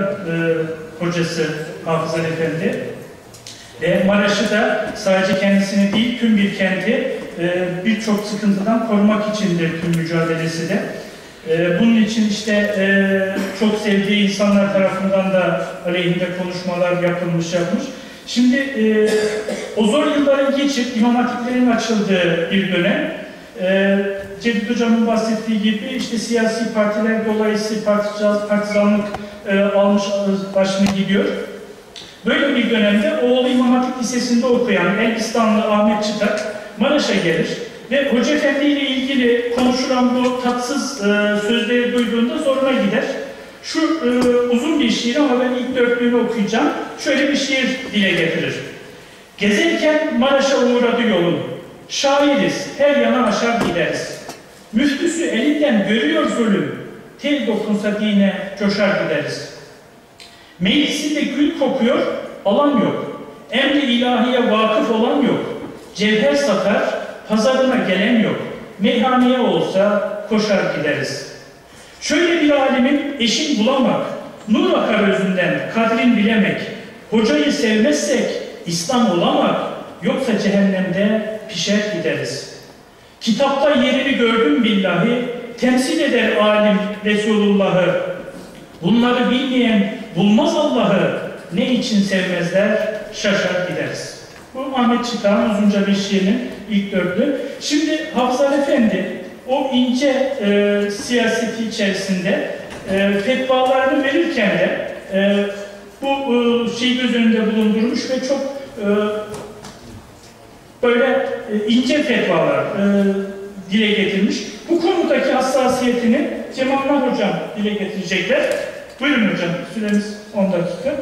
hocası Hafız Ali Efendi. Maraş'ı da sadece kendisini değil, tüm bir kenti birçok sıkıntıdan korumak içindir tüm mücadelesi de. Bunun için işte çok sevdiği insanlar tarafından da aleyhinde konuşmalar yapmış. Şimdi o zor yılların geçip İmam Hatiplerin açıldığı bir dönem. Cevdet Hocam'ın bahsettiği gibi işte siyasi partiler dolayısıyla partizanlık almış başını gidiyor. Böyle bir dönemde oğlu İmam Hatip Lisesi'nde okuyan Elbistanlı Ahmet Çıtak Maraş'a gelir ve Hoca Efendi ile ilgili konuşulan bu tatsız sözleri duyduğunda zoruna gider. Şu uzun bir şiir ama ben ilk dörtlüğünü okuyacağım. Şöyle bir şiir dile getirir. Gezerken Maraş'a uğradı yolun. Şairiz, her yana aşar gideriz. Müftüsü elinden görüyor zulüm. Tel dokunsa dine coşar gideriz. Meclisinde gül kokuyor, alan yok. Emri ilahiye vakıf olan yok. Cevher satar, pazarına gelen yok. Meyhaneye olsa koşar gideriz. Şöyle bir alimin eşin bulamak, nur akar özünden kadrin bilemek. Hocayı sevmezsek İslam olamak, yoksa cehennemde pişer gideriz. Kitapta yerini gördüm billahi, temsil eder alim Resulullah'ı. Bunları bilmeyen bulmaz Allah'ı, ne için sevmezler, şaşar gideriz. Bu Ahmet Çıtak'ın uzunca bir şiirinin ilk dörtlü. Şimdi Hafız Ali Efendi o ince siyaseti içerisinde fetvalarını verirken de bu şeyi göz önünde bulundurmuş ve çok böyle ince fetvalar dile getirmiş. Bu konudaki hassasiyetini Cemallah Hocam dile getirecekler. Buyurun hocam, süremiz 10 dakika.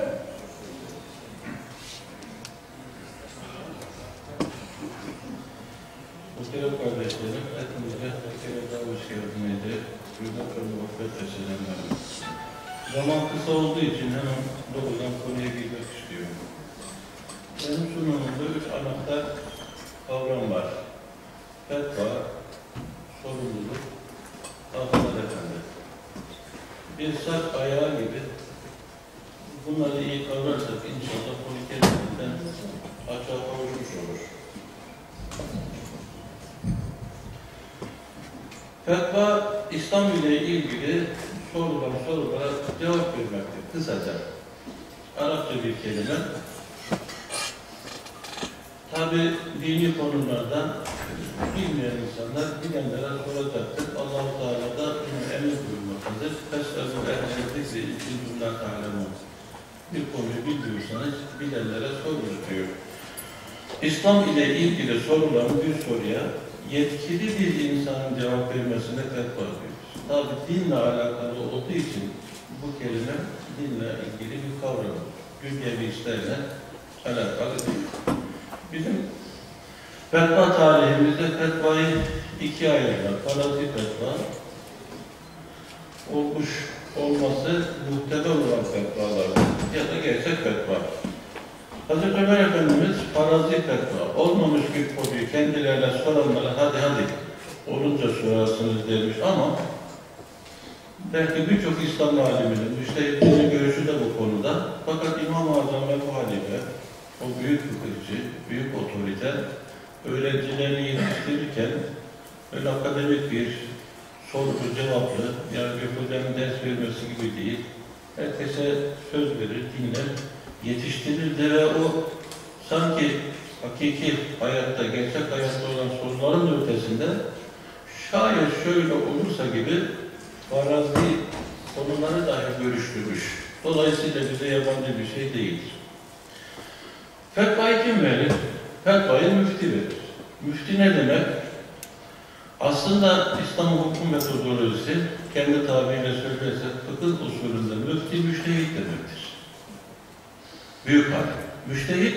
Muhterem kardeşlerim, hepinize bir kere daha hoş geldiniz. Hürmet ve muhabbet selamlarım. Zaman kısa olduğu için hemen doğrudan konuya girmek istiyorum. Benim sunumumda 3 anahtar kavram var. Fetva, sorumluluk, Hafız Efendi. Bir saç ayağı gibi bunları iyi kavrarsak inşallah konu kendisinden açığa kavuşmuş olur. Fetva, İslam ile ilgili sorulara cevap vermektir. Kısaca. Arapça bir kelime. Tabi dini konulardan bilmeyen insanlar bilenlere soracaktır. Allah-u Teala da bunu emir buyurmaktadır. Feslebu ehliyetlikse için bundan ta'lemûn. Bir konuyu bilmiyorsanız bilenlere sorunuz diyor. İslam ile ilgili sorulan bir soruya yetkili bir insanın cevap vermesine fetva diyoruz. Tabi dinle alakalı olduğu için bu kelime dinle ilgili bir kavram. Dünyevi işlerle alakalı değil. Bizim fetva tarihimizde fetvayı ikiye ayırmak. Farazi fetva, olması muhtebel olan fetvalardır ya da gerçek fetva. Hazreti Ömer Efendimiz farazi fetva, olmamış bir konuyu kendilerine soranlara hadi olunca sorarsınız demiş ama belki birçok İslam aliminin, müştehitlerin görüşü de bu konuda. Fakat İmam-ı Azam ve Ebu Hanife, o büyük fıkıhçı, büyük otorite, öğrencilerini yetiştirirken öyle akademik bir soru cevaplı, yani bir hocanın ders vermesi gibi değil, herkese söz verir, dinler, yetiştirirdi ve o sanki hakiki hayatta, gerçek hayatta olan soruların ötesinde şayet şöyle olursa gibi farazi konuları dahi görüştürmüş. Dolayısıyla bize yabancı bir şey değildir. Fetvayı kim verir? Fetvayı müftü verir. Müftü ne demek? Aslında İslam hukum metodolojisi kendi tabiriyle söylersek fıkıh usulünde müftü müştehit demektir. Büyük harf. Müştehit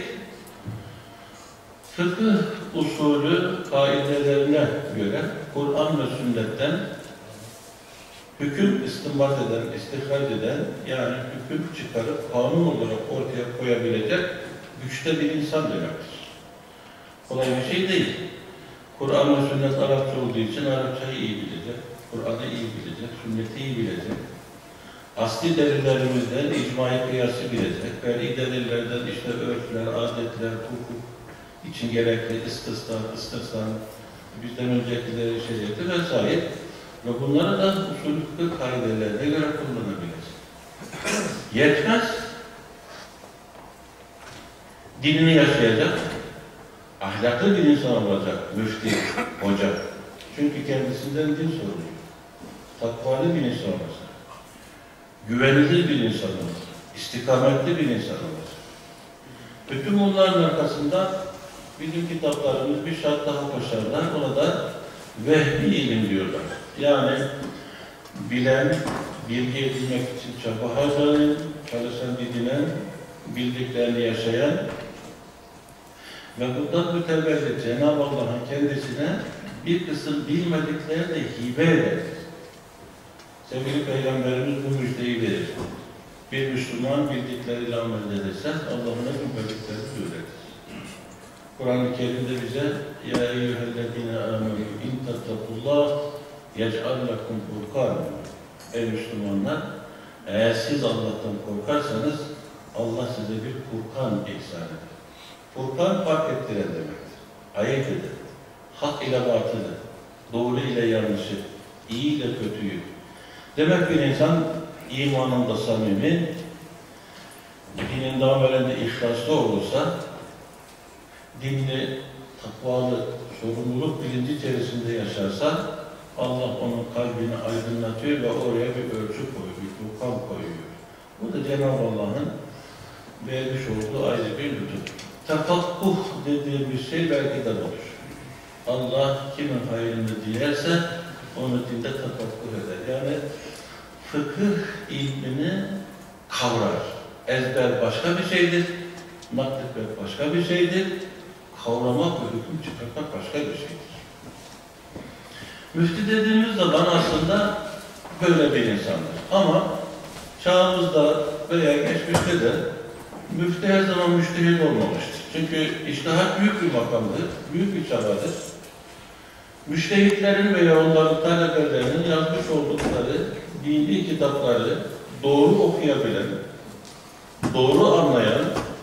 fıkıh usulü kaidelerine göre Kur'an ve sünnetten hüküm istinbat eden, istihraç eden, yani hüküm çıkarıp kanun olarak ortaya koyabilecek güçte bir insan demektir. Kolay bir şey değil. Kur'an ve sünnet Arapça olduğu için Arapçayı iyi bilecek, Kur'an'ı iyi bilecek, sünneti iyi bilecek. asli delillerimizden icma-i kıyası bilecek, fer'i delillerden işte örfler, adetler, hukuk için gerekli istisna, bizden öncekileri şeriatı vesaire ve bunları da usul fıkıh kaidelerine göre kullanabiliriz. Yetmez, dinini yaşayacak, ahlaklı bir insan olacak, müfti, hoca. Çünkü kendisinden din soruluyor. Takvalı bir insan olacak. Güvenilir bir insan olacak. İstikametli bir insan olacak. Bütün bunların arkasında bizim kitaplarımız bir şart daha koşarlar. Ona da vehbi ilim diyorlar. Yani bilen, bilgi edinmek için çaba harcayan, çalışan, didinen, bildiklerini yaşayan ve bundan mütevellit Cenab-ı Allah'ın kendisine bir kısım bilmediklerini de hibe eder. Sevgili Peygamberimiz bu müjdeyi verir. Bir Müslüman bildikleriyle amel ederse Allah'ın bilmediklerini öğretir. Kur'an-ı Kerim'de bize ya eyyühellezine âmenû in tettekûllâh yec'al lekum furkân. Ey Müslümanlar, eğer siz Allah'tan korkarsanız Allah size bir Furkan ihsan eder. Furkan fark ettiren demektir. Ayırt eder. Hak ile batılı, doğru ile yanlışı, iyi ile kötüyü. Demek bir insan imanında samimi, dininde amelinde ihlaslı olursa, dinli, takvalı, sorumluluk bilinci içerisinde yaşarsa, Allah onun kalbini aydınlatıyor ve oraya bir ölçü koyuyor, bir Furkan koyuyor. Bu da Cenab-ı Allah'ın vermiş olduğu ayrı bir lütuf. Tefakkuh dediğimiz şey belki de olur. Allah kimin hayrını dilerse onu dinde tefakkuh eder. Yani fıkıh ilmini kavrar. Ezber başka bir şeydir, nakletmek başka bir şeydir, kavramak ve hüküm çıkartmak başka bir şeydir. Müftü dediğimiz zaman aslında böyle bir insandır. Ama çağımızda veya geçmişte de müftü her zaman müştehit olmamıştır. Çünkü içtihat büyük bir makamdır, büyük bir çabadır. Müştehitlerin veya onların talebelerinin yazmış oldukları dini kitapları doğru okuyabilen, doğru anlayan,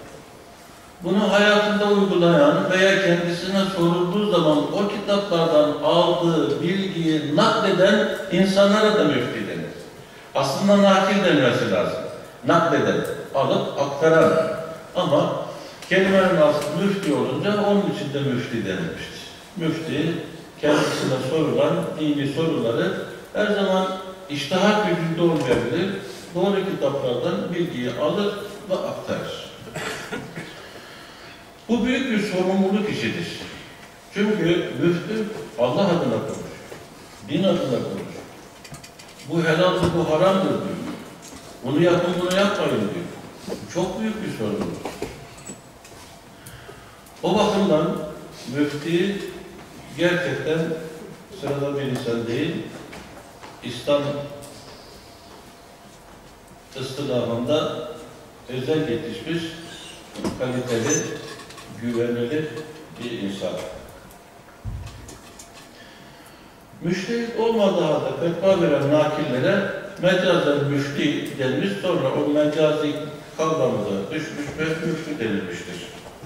bunu hayatında uygulayan veya kendisine sorulduğu zaman o kitaplardan aldığı bilgiyi nakleden insanlara da müftü denir. Aslında nakil denmesi lazım. Nakleden, alıp aktaran. Ama kelimenin aslı müftü olunca onun için de müftü denilmiştir. Müftü kendisine sorulan dini soruları her zaman içtihat gücünde olmayabilir. Doğru kitaplardan bilgiyi alır ve aktarır. Bu büyük bir sorumluluk işidir. Çünkü müftü Allah adına konuşuyor. Din adına konuşuyor. Bu helaldir, bu haramdır diyor. Bunu yapın, bunu yapmayın diyor. Çok büyük bir sorumluluk. O bakımdan müfti gerçekten sıradan bir insan değil, İslam ıstılahında özel yetişmiş, kaliteli, güvenilir bir insan. Müştehit olmadığı halde fetva veren nakillere mecazen müfti denmiş, sonra o mecazi kavramı da düşmüş ve müftü denilmiştir.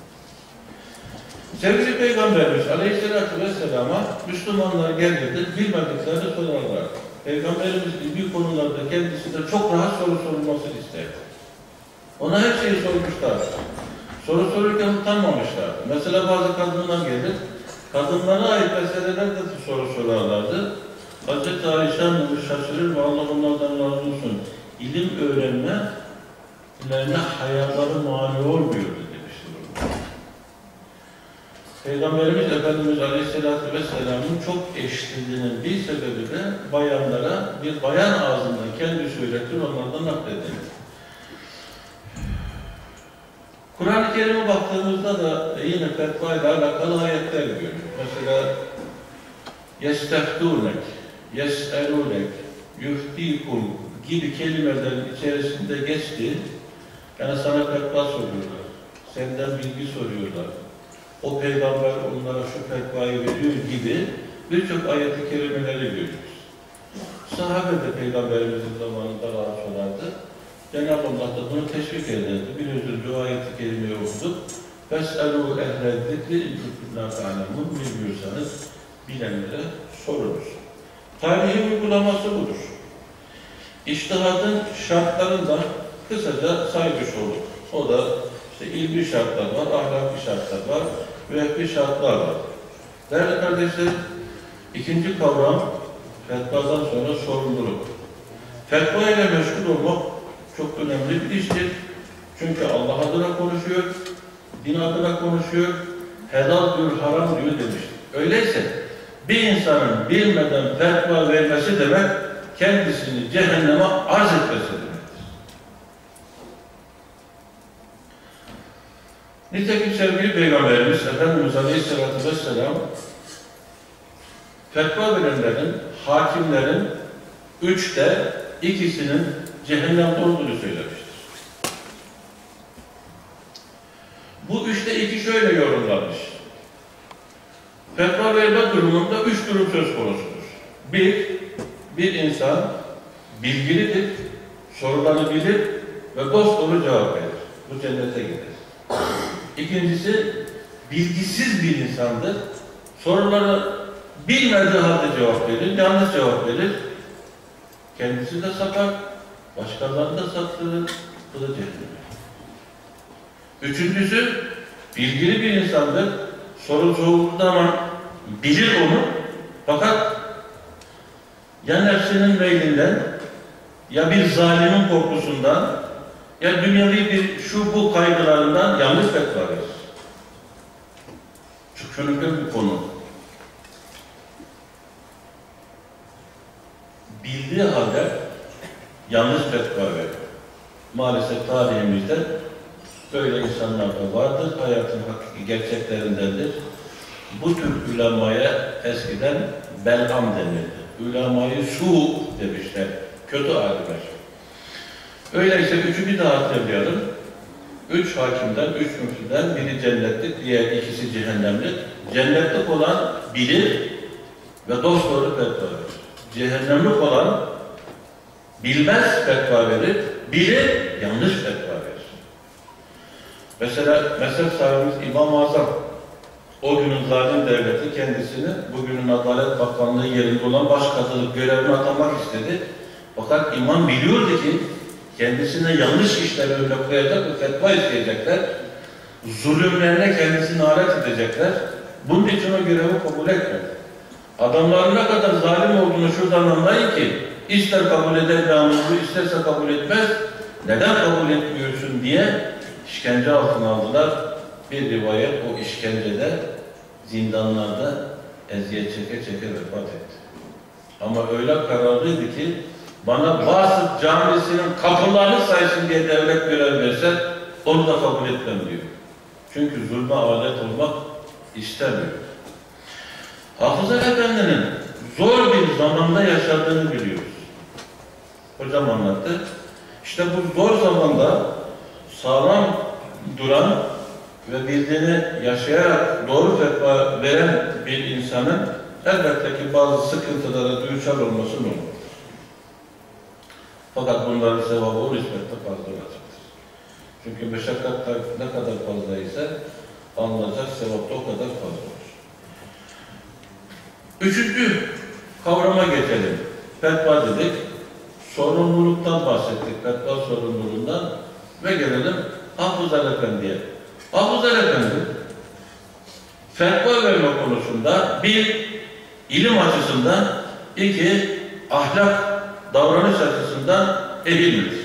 Sevgili Peygamberimiz Aleyhisselatü Vesselam'a Müslümanlar gelirdi, bilmediklerini sorarlar. Peygamberimiz ilmi konularda kendisine çok rahat soru sorulmasını isterdi. Ona her şeyi sormuşlar. Soru sorurken utanmamışlar. Mesela bazı kadınlar gelir, kadınlara ait meselelerde soru sorarlardı. Hz. Ayşe Hanım'ı şaşırır ve Allah onlardan razı olsun. İlim öğrenmelerine hayaları mani olmuyordu demiştir. Peygamberimiz Efendimiz Aleyhisselatü Vesselam'ın çok eşliliğinin bir sebebi de bayanlara bir bayan ağzından kendi söyletir, onlardan nakleder. Kur'an-ı Kerim'e baktığımızda da yine fetva ile alakalı ayetler görüyoruz. Mesela يَسْتَفْتُونَكْ يَسْأَلُونَكْ يُفْتِيكُمْ gibi kelimelerin içerisinde geçti. Yani sana fetva soruyorlar. Senden bilgi soruyorlar. O peygamber onlara şu fetvayı veriyor gibi birçok ayet-i kerimeleri görüyoruz. Sahabe de Peygamberimizin zamanında rahatsızlardı. Cenab-ı Allah da bunu teşvik ederdi. Biliyorsunuz bu ayet-i kerimeyi okuduk. فَاسْأَلُوا اَهْلَ الذِّكْرِ اِنْ كُنْتُمْ لَا تَعْلَمُونَ Bilmiyorsanız bilenlere sorunuz. Tarihi uygulaması budur. İçtihadın şartlarından kısaca saymış olduk. O da işte ilmi şartlar var, ahlaki şartlar var, vehbi şartlar var. Değerli kardeşlerim, ikinci kavram fetvadan sonra sorumluluk. Fetva ile meşgul olmak çok önemli bir iştir. Çünkü Allah adına konuşuyor, din adına konuşuyor, helal diyor, haram diyor demiştir. Öyleyse bir insanın bilmeden fetva vermesi demek, kendisini cehenneme arz etmesi demektir. Nitekim sevgili Peygamberimiz Efendimiz Aleyhisselatü Vesselam fetva verenlerin, hakimlerin 3'te 2'sinin cehennemde olduğunu söylemiştir. Bu 3'te 2 şöyle yorumlanmış. Fetva verme durumunda 3 durum söz konusudur. Bir insan bilgilidir, sorularını bilir ve dosdoğru cevap verir. Bu cennete gider. İkincisi, bilgisiz bir insandır. Soruları bilmediği halde cevap verir, yanlış cevap verir. Kendisi de sapar, başkalarını da saptırır, bu da cehennem. Üçüncüsü, bilgili bir insandır. Soru sorulduğu zaman bilir onu, fakat ya nefsinin meylinden, ya bir zalimin korkusundan, ya dünyevi bir şu bu kaygılarından yanlış fetva verir. Çok önemli bir konu. Bildiği halde yanlış fetva verir. Maalesef tarihimizde böyle insanlar da vardır, hayatın hakiki gerçeklerindendir. Bu tür ulemaya eskiden belham denirdi. Ulemayı su demişler, kötü alimler. Öyleyse üçü bir daha hatırlayalım. 3 hakimden, 3 müftüden biri cennetlik, diğer ikisi cehennemlik. Cennetlik olan bilir ve dosdoğru fetva verir. Cehennemlik olan bilmez fetva verir, bilir, yanlış fetva verir. Mesela mezhep sahibimiz İmam-ı Azam, o günün zalim devleti kendisini bugünün Adalet Bakanlığı yerinde olan başkadılık görevine atamak istedi. Fakat imam biliyordu ki kendisine yanlış işler önüne koyacak ve fetva isteyecekler. Zulümlerine kendisini alet edecekler. Bunun için o görevi kabul etmedi. Adamların ne kadar zalim olduğunu şuradan anlayın ki ister kabul eder namuslu, isterse kabul etmez. Neden kabul etmiyorsun diye işkence altına aldılar. Bir rivayet o işkencede zindanlarda eziyet çeke çeke vefat etti. Ama öyle kararlıydı ki bana Vasıf Camisi'nin kapılarını saysın diye devlet görev verse onu da kabul etmem diyor. Çünkü zulme alet olmak istemiyor. Hafız Efendi'nin zor bir zamanda yaşadığını biliyoruz. Hocam anlattı. İşte bu zor zamanda sağlam duran ve bildiğini yaşayarak doğru fetva veren bir insanın elbette ki bazı sıkıntılara düçar olması normal. Fakat bunların sevabı o nispette fazla olacaktır. Çünkü meşakkat ne kadar fazla ise alınacak sevap da o kadar fazla olur. Üçüncü kavrama geçelim. Fetva dedik. Sorumluluktan bahsettik. Fetva sorumluluğundan ve gelelim Hafız Efendi'ye. Hafız Efendi fetva verme konusunda bir ilim açısından, iki ahlak, davranış açısından edilmez.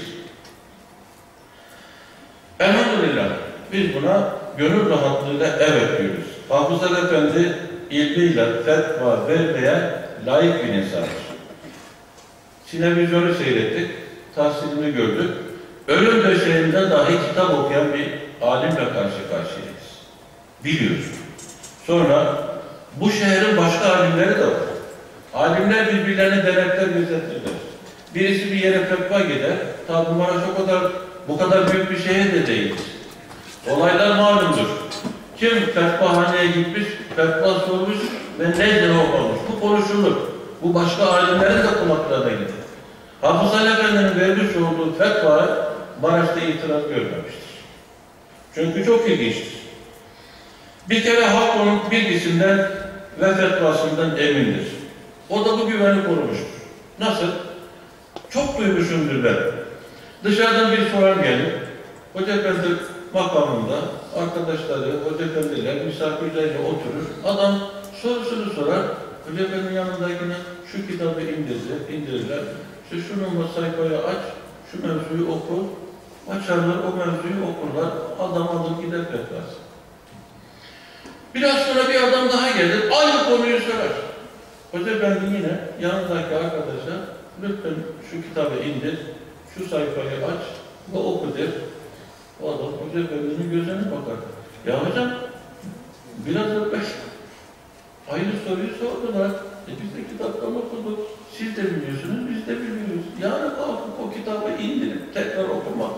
Elhamdülillah biz buna gönül rahatlığıyla evet diyoruz. Hafız Efendi ilmiyle fetva vermeye layık bir insandır. Sinevizyonu seyrettik, tahsilini gördük. Ölüm döşeğinde dahi kitap okuyan bir alimle karşı karşıyayız. Biliyoruz. Sonra bu şehrin başka alimleri de var. Alimler birbirlerine denetler gözetirler. Birisi bir yere fetva gider. Tabi Maraş bu kadar büyük bir şehir de değildir. Olaylar malumdur. Kim fetvahaneye gitmiş, fetva sormuş ve ne cevap almış? Bu konuşulur. Bu başka alimlerin de kulaklarına gider. Hafız Ali Efendi'nin vermiş olduğu fetva Maraş'ta itiraz görmemiştir. Çünkü çok ilginçtir. Bir kere halk onun bilgisinden ve fetvasından emindir. O da bu güveni korumuştur. Nasıl? Çok duymuşumdur ben. Dışarıdan bir soran gelir. Hoca Efendi makamında arkadaşları, Hoca Efendi'yle, misafirlerle oturur. Adam sorusunu sorar. Hoca Efendi'nin yanındakine şu kitabı indirirler. İşte şunu sayfayı aç, şu mevzuyu oku. Açarlar, o mevzuyu okurlar. Adam alır gider fetvası. Biraz sonra bir adam daha gelir, aynı konuyu sorar. Hoca Efendi yine yanındaki arkadaşa lütfen şu kitabı indir, şu sayfayı aç ve oku der. O adam Hoca Efendi'nin gözüne bakar. Ya hocam, biraz evvel aynı soruyu sordular. Biz de kitaptan okuduk. Siz de biliyorsunuz, biz de biliyoruz. Yani kalkıp o kitabı indirip tekrar okumak.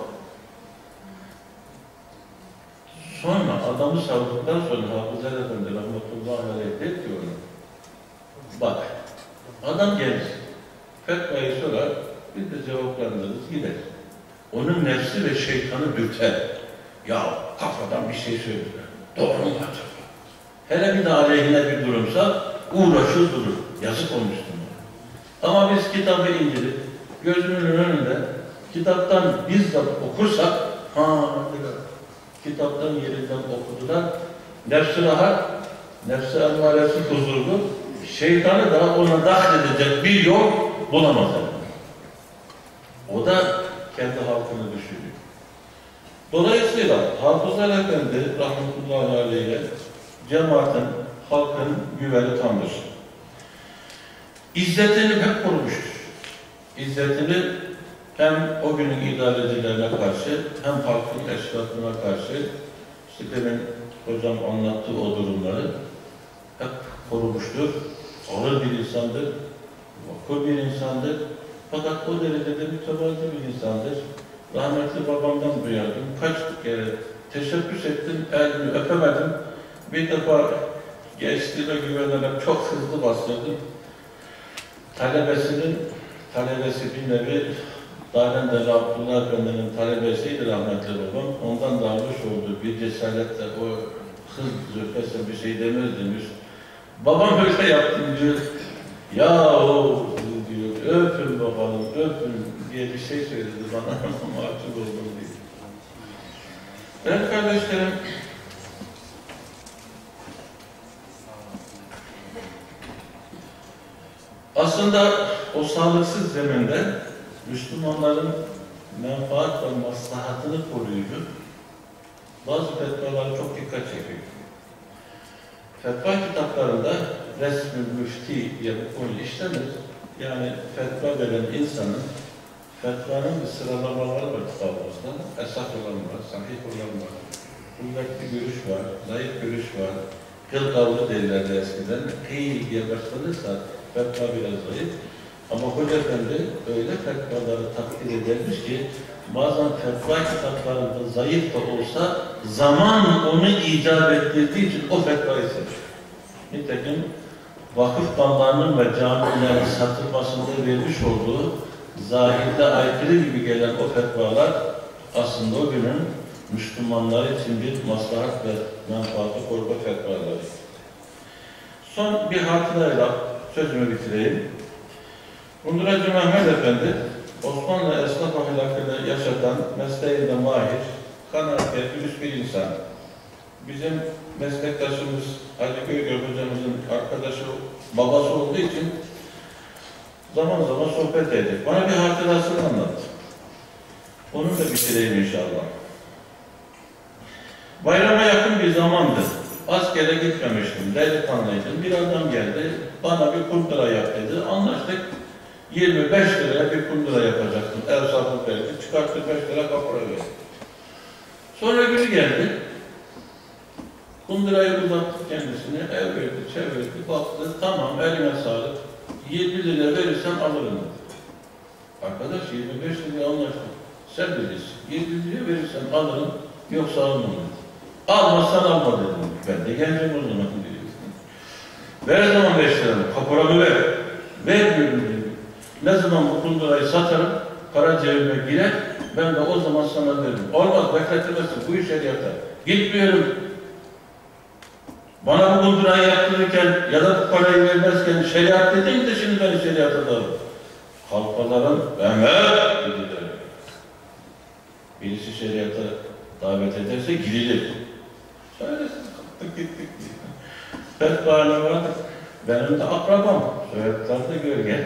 Sonra adamı savduktan sonra Hafız Ali Efendi rahmetullahi aleyh der ki ona, bak, adam gelir, fetvayı sorar, biz de cevaplandırırız, gider. Onun nefsi ve şeytanı dürter. Ya kafadan bir şey söylüyor, doğru mu acaba? Hele bir de aleyhine bir durumsa uğraşır durur, yazık olmuştur. Ama biz kitabı indirip, gözümün önünde kitaptan bizzat okursak, kitaptan yerinden okudular. Nefsi rahat, nefsi emmaresi huzurlu, şeytanı da ona dahledecek bir yol bulamazlar. O da kendi halkını düşünüyor. Dolayısıyla Hafız Ali Efendi rahmetullahi aleyhe cemaatin, halkın güveni tamdır. İzzetini hep korumuştur. İzzetini hem o günün idarecilerine karşı, hem halkın eşrafına karşı, işte demin hocam anlattığı o durumları hep korumuştur. Ağır bir insandır, vakur bir insandır. Fakat o derecede mütevazı bir insandır. Rahmetli babamdan duyardım. Kaç kere teşebbüs ettim, elini öpemedim. Bir defa gençliğime güvenerek çok hızlı bastırdım. Talebesi bir nevi Daren'de Abdullah Efendi'nin talebesiydi rahmetli babam. Ondan da almış olduğu bir cesaretle o hız zürfese bir şey demezdim. Babam öyle yaptım diyor. Ya o diyor, öpün babanım, öpün diye bir şey söyledi bana ama mahcup oldum diyor. Evet kardeşlerim, aslında o sağlıksız zeminde Müslümanların menfaat ve maslahatını koruyucu bazı fetvalar çok dikkat çekiyor. Fetva kitaplarında resm-i müfti diye bu konu işlenir. Yani fetva veren insanın fetvanın bir sıralamaları var kitabımızda. Esas olan var, sahih olan var. Kuvvetli görüş var, zayıf görüş var. Kıl derlerdi eskiden. Kıyı diye başlanırsa fetva biraz zayıf. Ama Hoca Efendi öyle fetvaları takdir edermiş ki bazen fetva kitaplarında zayıf da olsa zaman onu icap ettirdiği için o fetvayı seçiyor. Nitekim vakıf banlarının ve camilerin satılmasında vermiş olduğu zahirde aykırı gibi gelen o fetvalar aslında o günün Müslümanlar için bir maslahat ve menfaatı koruma fetvaları. Son bir hatırayla sözümü bitireyim. Kunduracı Mehmet Efendi, Osmanlı esnaf ahlakını yaşatan, mesleğinde mahir, kanaatli, dürüst bir insan. Bizim meslektaşımız Hacı Köygör hocamızın arkadaşı, babası olduğu için zaman zaman sohbet edip bana bir hatırasını anlattı. Onu da bitireyim inşallah. Bayrama yakın bir zamandı. Askere gitmemiştim, delikanlıydım. Bir adam geldi, bana bir kundura yap dedi. Anlaştık. 25 liraya bir kundura yapacaktım. El sapık verdi. Çıkarttı 5 lira kapora verdi. Sonra günü geldi. Kundurayı uzattı kendisine. Ev verdi, çevirdi, baktı. Tamam, eline sağlık. 20 lira verirsen alırım. Arkadaş 25 liraya anlaştık. Sen bilirsin. 20 liraya verirsen alırım. Yoksa almam. Almazsan alma dedim. Ben de gencim o zaman diyor. Ver zaman 5 liramı. Kaporamı ver. Ver diyorum dedi. Ne zaman bu kundurayı satarım, para cebime girer, ben de o zaman sana veririm. Olmaz, bekletemezsin, bu iş şeriata. Gitmiyorum. Bana bu kundurayı yaptırırken ya da bu parayı vermezken şeriat dedim de şimdi ben şeriata dalıyorum. Halkaların Mehmet dediler. Birisi şeriata davet ederse gidilir. Söylesin, kalktık gittik. Fetvâne vardı. Benim de akrabam. Soyadlarda gölge.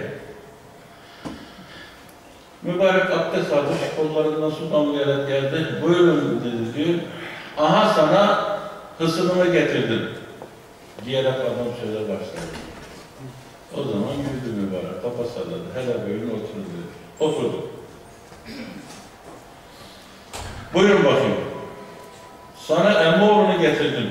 Mübarek abdest almış, kollarından su damlayarak geldi. Buyurun dedi diyor. Aha sana hısımını getirdim. Diyerek adam söze başladı. O zaman yürüdü mübarek, kafa salladı. Hele buyurun oturun dedi. Oturdu. Buyurun bakayım. Sana emmoğlunu getirdim.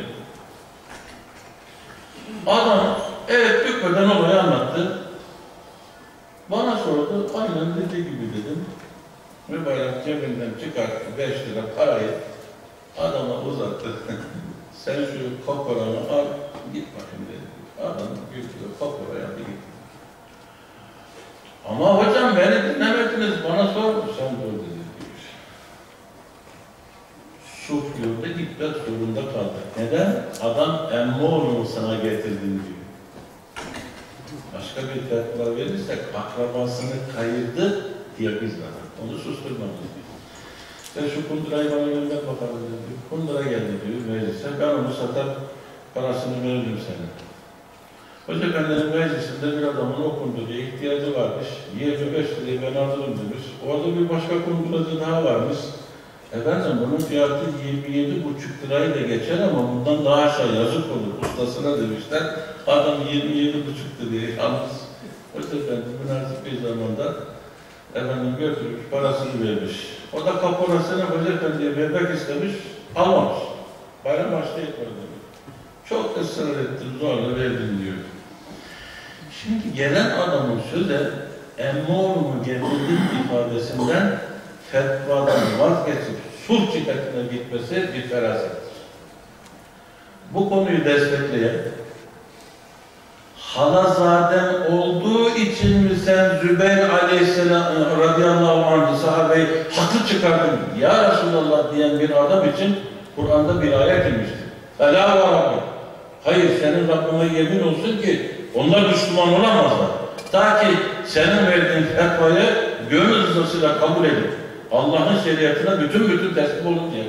Adam evet bükmeden olayı anlattı. Bana sordu, aynen dediği gibi dedim. Mübarek cebinden çıkarttı 5 lira parayı adama uzattı. Sen şu kokoranı al, git bakayım dedi. Adam güldü, kokoraya gitti. Ama hocam beni dinlemediniz, bana sordu. Sen dur dedi. Suf yolda gitmek zorunda kaldı. Neden? Adam emmoğlunu sana getirdim diyor. Başka bir fetva verirsek akrabasını kayırdı diye biz var. Onu susturmamız diyor. Sen şu kundurayı bana gönder bakalım diyor. Kundura geldi diyor meclise. Ben onu satar parasını veririm sana. Hoca Efendi'nin meclisinde bir adamın o kunduraya ihtiyacı varmış. 25 lirayı ben alırım demiş. Orada bir başka kunduracı daha varmış. Efendim bunun fiyatı 27,5 lirayı da geçer ama bundan daha aşağı yazık olur. Ustasına demişler. Adam 27,5 lirayı almış. Hoca Efendi münasip bir zamanda efendim götürmüş, parasını vermiş. O da kaporasını Hoca Efendi'ye vermek istemiş, almamış. Bayram başta etmedi. Çok ısrar ettim, zorla verdim diyor. Şimdi gelen adamın sözü emmoğlumu getirdim ifadesinden fetvadan vazgeçip sulh cihetine gitmesi bir ferasettir. Bu konuyu destekleyen halazadem olduğu için mi sen Zübeyir aleyhisselam radıyallahu anh sahabeyi haklı çıkardın ya Resulallah diyen bir adam için Kur'an'da bir ayet inmiştir. Fela ve Rabbi. Hayır senin Rabbine yemin olsun ki onlar Müslüman olamazlar. Ta ki senin verdiğin fetvayı gönül rızasıyla kabul edip Allah'ın şeriatına bütün teslim olun diye.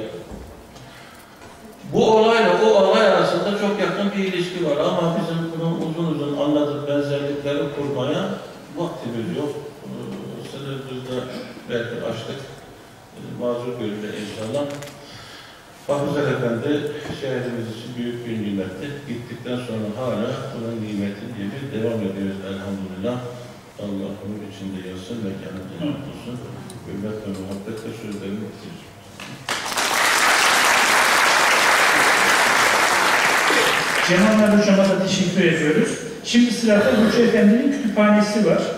Bu olayla o olay arasında çok yakın bir ilişki var ama bizim bunu uzun anladık benzerlikleri kurmaya vaktimiz yok. Sınırımızda belki açtık. Mazur görüldü inşallah. Hafızlar Efendi şehrimiz için büyük bir nimetti. Gittikten sonra hala bunun nimeti gibi devam ediyoruz elhamdülillah. Allah onun içinde yazsın ve kendine olsun. Hürmet ve muhabbetle sözlerimi bitireceğim. Cemal Hocam'a da teşekkür ediyoruz. Şimdi sırada Hoca Efendi'nin kütüphanesi var.